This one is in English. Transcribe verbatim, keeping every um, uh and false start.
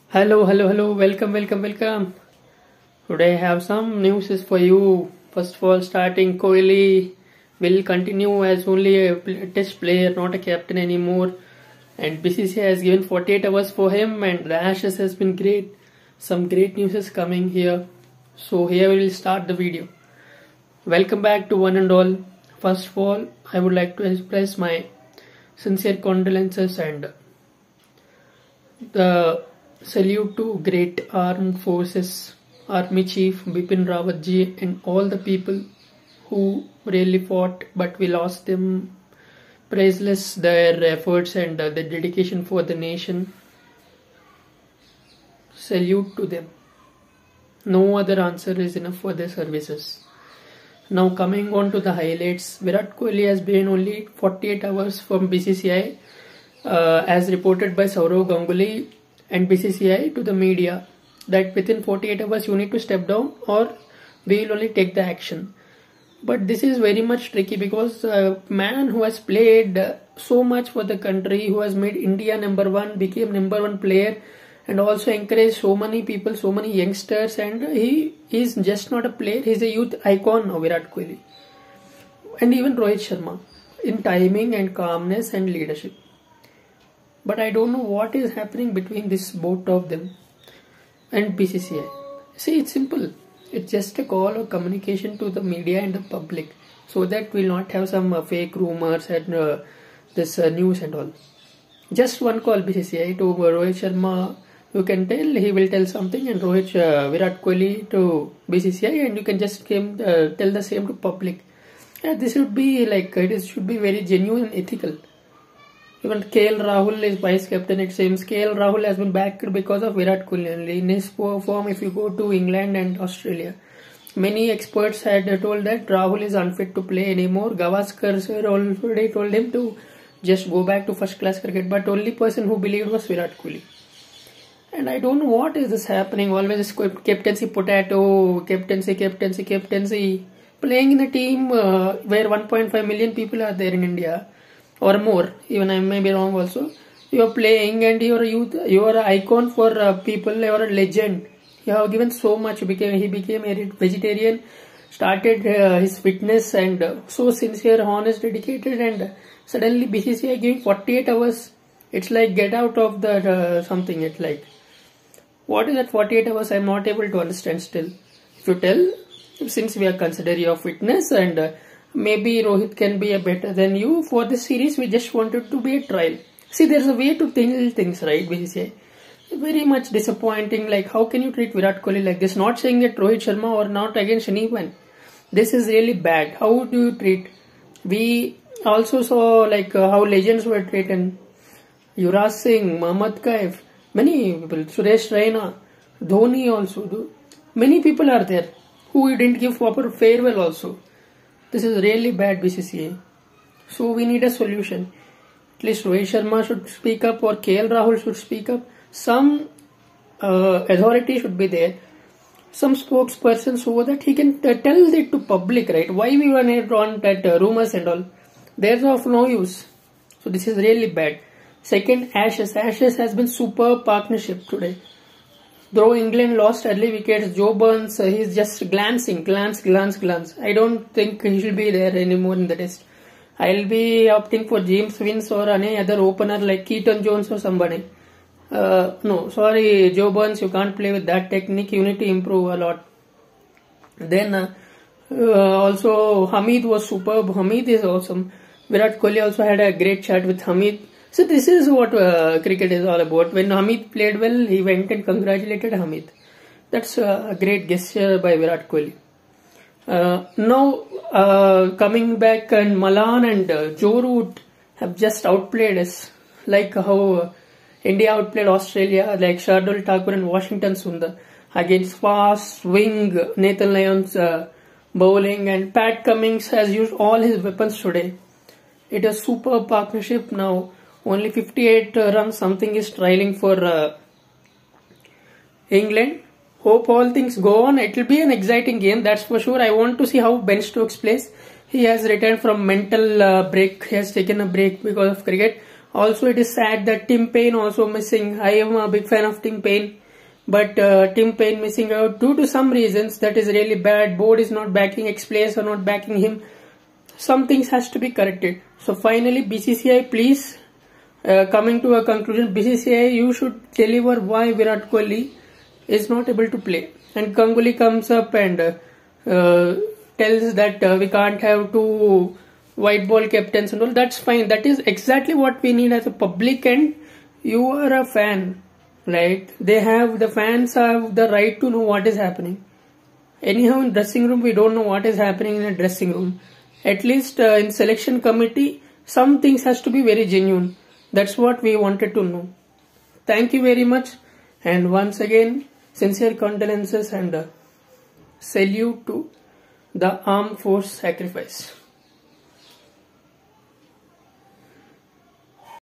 Hello, hello, hello. Welcome, welcome, welcome. Today I have some news for you. First of all, starting Kohli will continue as only a test player, not a captain anymore. And B C C I has given forty-eight hours for him, and the Ashes has been great. Some great news is coming here. So here we will start the video. Welcome back to one and all. First of all, I would like to express my sincere condolences and the salute to great armed forces, Army Chief Bipin Rawat ji, and all the people who really fought, but we lost them. Priceless their efforts and uh, the dedication for the nation. Salute to them. No other answer is enough for their services. Now coming on to the highlights, Virat Kohli has been only forty-eight hours from B C C I, uh, as reported by Sourav Ganguly and B C C I to the media, that within forty-eight hours you need to step down or we will only take the action. But this is very much tricky because a man who has played so much for the country, who has made India number one, became number one player, and also encouraged so many people, so many youngsters, and he is just not a player, he is a youth icon now, Virat Kohli. And even Rohit Sharma, in timing and calmness and leadership. But I don't know what is happening between this both of them and B C C I. See, it's simple. It's just a call or communication to the media and the public, so that we'll not have some uh, fake rumors and uh, this uh, news and all. Just one call B C C I to uh, Rohit Sharma. You can tell, he will tell something, and Rohit uh, Virat Kohli to B C C I, and you can just came, uh, tell the same to public. Yeah, this should be like, it is, should be very genuine and ethical. Even K L Rahul is vice captain, it seems. K L Rahul has been backed because of Virat Kohli only. In his poor form, if you go to England and Australia, many experts had told that Rahul is unfit to play anymore. Gavaskar sir already told him to just go back to first class cricket, but only person who believed was Virat Kohli. And I don't know what is this happening. Always captaincy potato, captaincy, captaincy, captaincy. Playing in a team uh, where one point five million people are there in India, or more, even I may be wrong also. You are playing and you are a youth, you are an icon for uh, people, you are a legend. You have given so much. Became He became a vegetarian, started uh, his fitness, and uh, so sincere, honest, dedicated, and uh, suddenly B C C I giving forty-eight hours. It's like get out of the uh, something. It's like, what is that forty-eight hours? I am not able to understand still. If you tell, since we are considering your fitness and uh, maybe Rohit can be a better than you for this series, we just wanted to be a trial. See, there's a way to think things, right? B C C I. Very much disappointing. Like, how can you treat Virat Kohli like this? Not saying that Rohit Sharma or not against anyone. This is really bad. How do you treat? We also saw like uh, how legends were treated. Yuvraj Singh, Mohammad Kaif, many people, Suresh Raina, Dhoni also. Many people are there who didn't give proper farewell also. This is really bad, B C C I. So we need a solution. At least Rohit Sharma should speak up, or K L Rahul should speak up. Some uh, authority should be there. Some spokesperson so that he can uh, tell it to public, right? Why we were not on that uh, rumors and all. There's of no use. So this is really bad. Second, Ashes. Ashes has been superb partnership today. Though England lost early wickets, Joe Burns, uh, he's just glancing, glance, glance, glance. I don't think he should be there anymore in the test. I'll be opting for James Vince or any other opener like Keaton Jones or somebody. Uh, no, sorry, Joe Burns, you can't play with that technique. You need to improve a lot. Then uh, uh, also Hamid was superb. Hamid is awesome. Virat Kohli also had a great chat with Hamid. So this is what uh, cricket is all about. When Hamid played well, he went and congratulated Hamid. That's a great gesture by Virat Kohli. Uh, now uh, coming back, and Malan and uh, Joe Root have just outplayed us, like how uh, India outplayed Australia, like Shardul Thakur and Washington Sundar against fast swing Nathan Lyon's uh, bowling, and Pat Cummins has used all his weapons today. It is a superb partnership now. Only fifty-eight uh, runs something is trailing for uh, England. Hope all things go on. It will be an exciting game, that's for sure. I want to see how Ben Stokes plays. He has returned from mental uh, break. He has taken a break because of cricket. Also, it is sad that Tim Payne also missing. I am a big fan of Tim Payne. but uh, Tim Payne missing out due to some reasons that is really bad. Board is not backing, ex-players are not backing him. Some things has to be corrected. So finally B C C I, please, uh, coming to a conclusion, B C C I, you should deliver why Virat Kohli is not able to play. And Ganguly comes up and uh, uh, tells that uh, we can't have two white ball captains and all. That's fine. That is exactly what we need as a public, and you are a fan, right? They have, the fans have the right to know what is happening. Anyhow, in dressing room, we don't know what is happening in a dressing room. At least uh, in selection committee, some things has to be very genuine. That's what we wanted to know. Thank you very much. And once again, sincere condolences and uh, salute to the armed force sacrifice.